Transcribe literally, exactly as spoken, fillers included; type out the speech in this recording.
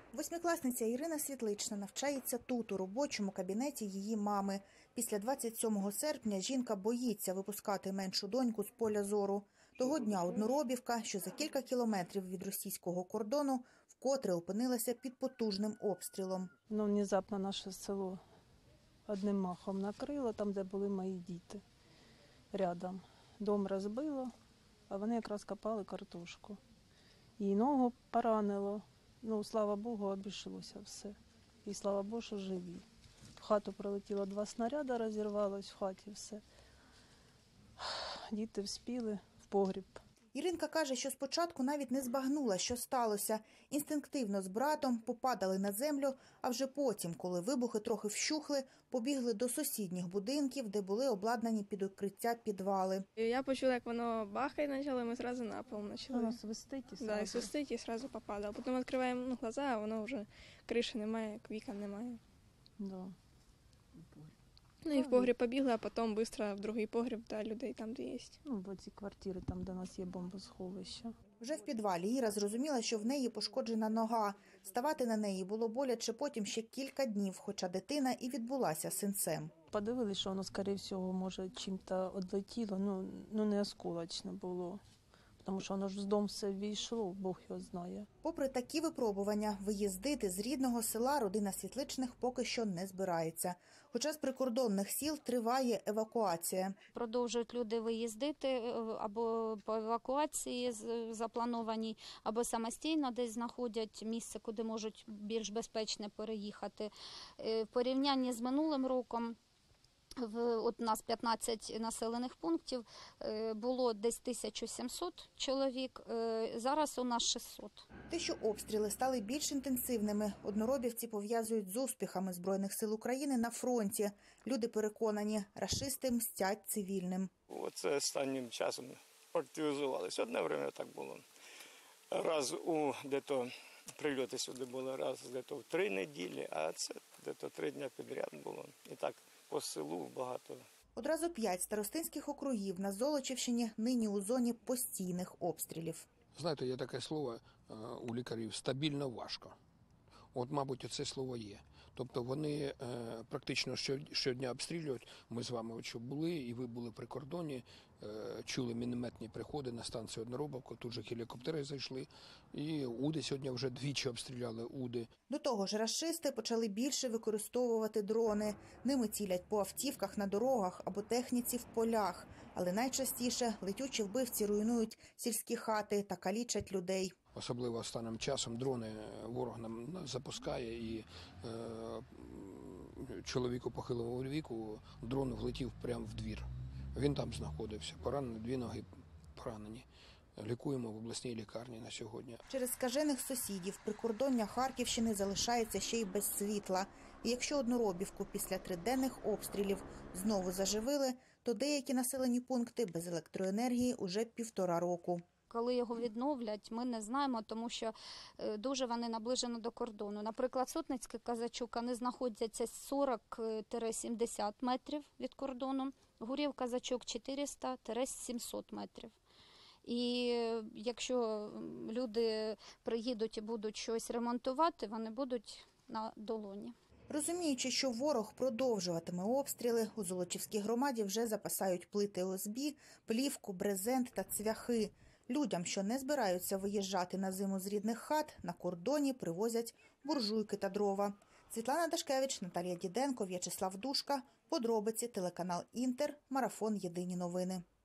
Восьмикласниця Ірина Світлична навчається тут, у робочому кабінеті її мами. Після двадцять сьомого серпня жінка боїться випускати меншу доньку з поля зору. Того дня Одноробівка, що за кілька кілометрів від російського кордону, вкотре опинилася під потужним обстрілом. Ну, внезапно наше село одним махом накрило, там, де були мої діти, рядом. Дом розбило, а вони якраз копали картошку. Їй ногу поранило. Ну, слава Богу, обійшлося все. І слава Богу, що живі. В хату прилетіло два снаряди, розірвалось в хаті все. Діти вспіли в погріб. Іринка каже, що спочатку навіть не збагнула, що сталося. Інстинктивно з братом попадали на землю, а вже потім, коли вибухи трохи вщухли, побігли до сусідніх будинків, де були обладнані під укриття підвали. Я почула, як воно бахає почало, і ми одразу на пол почали. Воно свистить і да, і свистить, і одразу попадало. Потім відкриваємо ну, глаза, а воно вже криші немає, вікон немає. Да. Ну і в погріб побігли, а потім швидко в другий погріб до людей там, де є. Ну, в ці квартири, там, де у нас є бомбосховище. Вже в підвалі Іра зрозуміла, що в неї пошкоджена нога. Ставати на неї було боляче потім ще кілька днів, хоча дитина і відбулася синцем. Подивилися, що воно, скоріше всього, може, чим-то відлетіло, ну, ну не осколочне було. Тому що воно ж з дому все війшло, Бог його знає. Попри такі випробування, виїздити з рідного села родина Світличних поки що не збирається. Хоча з прикордонних сіл триває евакуація. Продовжують люди виїздити або по евакуації запланованій, або самостійно десь знаходять місце, куди можуть більш безпечно переїхати. В порівнянні з минулим роком, В, от у нас п'ятнадцять населених пунктів, було десь тисяча сімсот чоловік, зараз у нас шістсот. Те, що обстріли стали більш інтенсивними, одноробівці пов'язують з успіхами Збройних сил України на фронті. Люди переконані, рашисти мстять цивільним. Оце останнім часом активізувалися. Одне время так було. Раз у де-то прильоти сюди були, раз де-то в три неділі, а це де-то три дні підряд було. І так по селу багато. Одразу п'ять старостинських округів на Золочівщині нині у зоні постійних обстрілів. Знаєте, є таке слово у лікарів – стабільно важко. От, мабуть, це слово є. Тобто вони е, практично щодня обстрілюють. Ми з вами, от що були, і ви були при кордоні, е, чули мінометні приходи на станцію Одноробівка, тут же гелікоптери зайшли. І Уди сьогодні вже двічі обстріляли Уди. До того ж, рашисти почали більше використовувати дрони. Ними цілять по автівках на дорогах або техніці в полях. Але найчастіше летючі вбивці руйнують сільські хати та калічать людей. Особливо останнім часом дрони ворог нам запускає, і е, чоловіку похилого віку дрон влетів прямо в двір. Він там знаходився, поранений, дві ноги поранені. Лікуємо в обласній лікарні на сьогодні. Через скажених сусідів прикордоння Харківщини залишається ще й без світла. І якщо Одноробівку після триденних обстрілів знову заживили, то деякі населені пункти без електроенергії уже півтора року. Коли його відновлять, ми не знаємо, тому що дуже вони наближені до кордону. Наприклад, Сотницький Казачук, вони знаходяться сорок - сімдесят метрів від кордону, Гурів Казачук чотириста - сімсот метрів. І якщо люди приїдуть і будуть щось ремонтувати, вони будуть на долоні. Розуміючи, що ворог продовжуватиме обстріли, у Золочівській громаді вже запасають плити О С Б, плівку, брезент та цвяхи. Людям, що не збираються виїжджати на зиму з рідних хат, на кордоні привозять буржуйки та дрова. Світлана Дашкевич, Наталія Діденко, В'ячеслав Душка. Подробиці, телеканал Інтер, марафон «Єдині новини».